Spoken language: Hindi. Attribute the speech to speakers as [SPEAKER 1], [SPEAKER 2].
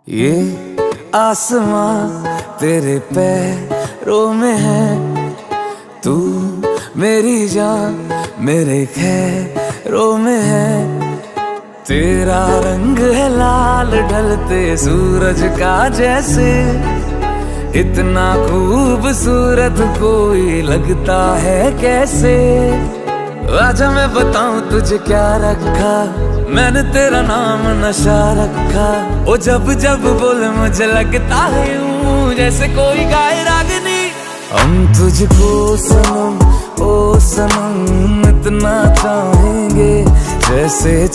[SPEAKER 1] ये आसमां तेरे पैरों में है, तू मेरी जान मेरे खैरों में है। तेरा रंग है लाल ढलते सूरज का जैसे, इतना खूबसूरत कोई लगता है कैसे। आजा मैं बताऊं तुझे क्या रखा, मैंने तेरा नाम नशा रखा। ओ जब जब बोले मुझे लगता है यूं जैसे कोई गाए रागनी। हम तुझको सनम ओ सनम इतना चाहेंगे जैसे